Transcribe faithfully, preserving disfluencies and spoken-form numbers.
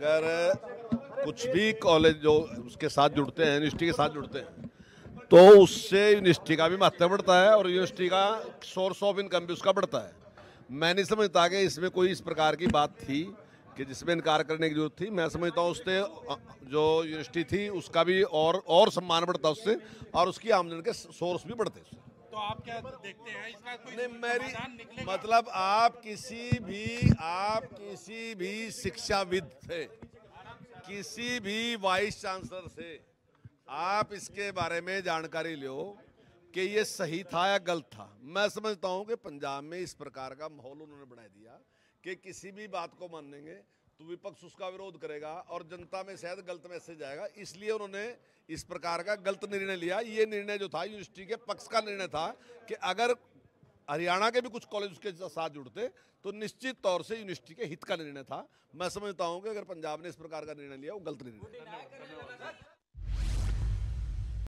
अगर कुछ भी कॉलेज जो उसके साथ जुड़ते हैं, यूनिवर्सिटी के साथ जुड़ते हैं, तो उससे यूनिवर्सिटी का भी महत्व बढ़ता है और यूनिवर्सिटी का सोर्स ऑफ इनकम भी उसका बढ़ता है। मैं नहीं समझता कि इसमें कोई इस प्रकार की बात थी कि जिसमें इनकार करने की जरूरत थी। मैं समझता हूँ उससे जो यूनिवर्सिटी थी उसका भी और और सम्मान बढ़ता उससे, और उसकी आमदनी के सोर्स भी बढ़ते उससे। तो आप क्या देखते हैं इसका कोई नहीं, मेरी निकलेगा? मतलब आप किसी भी आप किसी भी शिक्षाविद से, किसी भी वाइस चांसलर से आप इसके बारे में जानकारी लो कि ये सही था या गलत था। मैं समझता हूं कि पंजाब में इस प्रकार का माहौल उन्होंने बना दिया कि किसी भी बात को मानेंगे तो विपक्ष उसका विरोध करेगा और जनता में शायद गलत मैसेज आएगा, इसलिए उन्होंने इस प्रकार का गलत निर्णय लिया। ये निर्णय जो था यूनिवर्सिटी के पक्ष का निर्णय था कि अगर हरियाणा के भी कुछ कॉलेज उसके साथ जुड़ते तो निश्चित तौर से यूनिवर्सिटी के हित का निर्णय था। मैं समझता हूं कि अगर पंजाब ने इस प्रकार का निर्णय लिया वो गलत निर्णय।